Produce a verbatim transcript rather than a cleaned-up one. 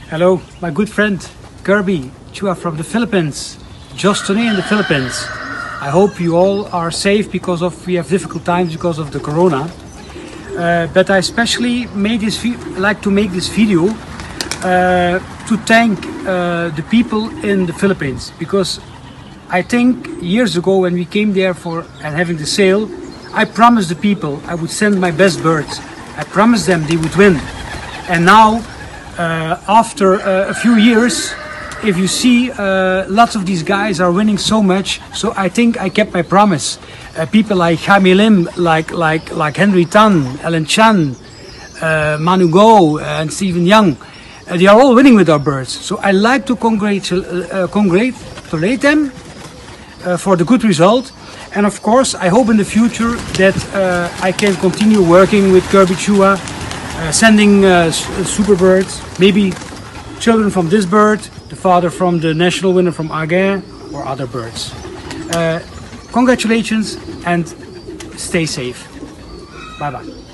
Hello, my good friend Kirby Chua from the Philippines, Jostone in the Philippines. I hope you all are safe because of we have difficult times because of the corona. Uh, but I especially made this like to make this video uh, to thank uh, the people in the Philippines, because I think years ago when we came there for and having the sale, I promised the people I would send my best birds. I promised them they would win, and now uh, after uh, a few years, if you see, uh, lots of these guys are winning so much. So I think I kept my promise. Uh, people like Jaime Lim, like like like Henry Tan, Ellen Chan, uh, Manu Go, and Stephen Young, uh, they are all winning with our birds. So I like to congratulate uh, congratulate them uh, for the good result. And of course, I hope in the future that uh, I can continue working with Kirby Chua, uh, sending uh, super birds, maybe children from this bird, the father from the national winner from Agen, or other birds. Uh, congratulations and stay safe. Bye bye.